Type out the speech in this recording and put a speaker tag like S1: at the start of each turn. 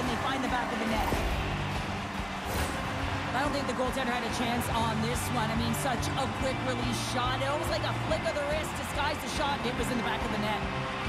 S1: and they find the back of the net. I don't think the goaltender had a chance on this one. I mean, such a quick release shot. It was like a flick of the wrist disguised the shot. It was in the back of the net.